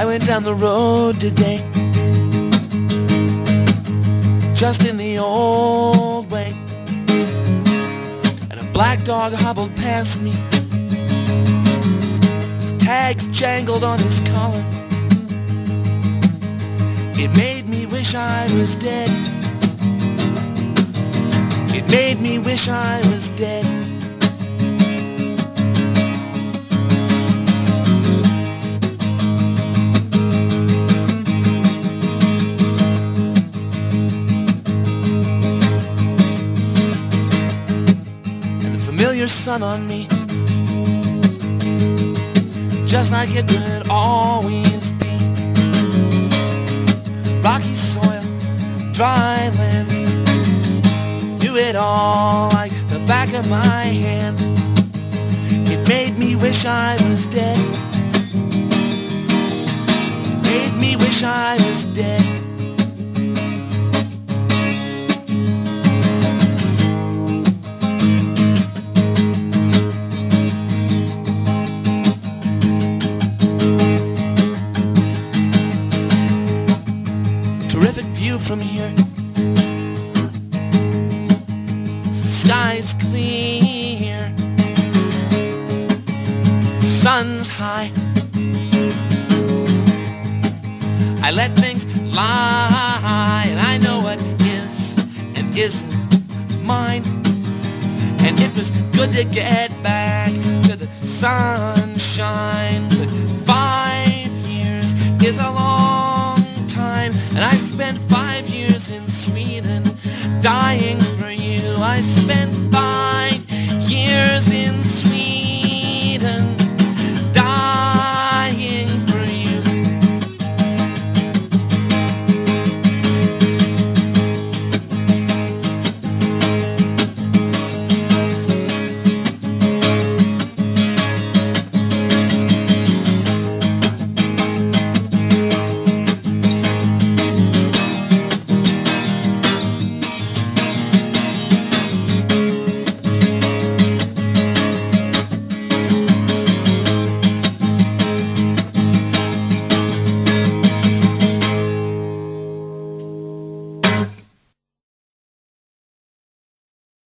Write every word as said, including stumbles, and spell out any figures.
went down the road today, just in the old way, and a black dog hobbled past me. His tags jangled on his collar. It made me wish I was dead. It made me wish I was dead. And the familiar sun on me, just like it would always be. Rocky soil, dry land, knew it all like the back of my hand. It made me wish I was dead. Made me wish I was dead. Terrific view from here. Sky's clear, sun's high. I let things lie, and I know what is and isn't mine. And it was good to get back to the sunshine. But five years is a long time, and I spent five years in Sweden dying for you. I spent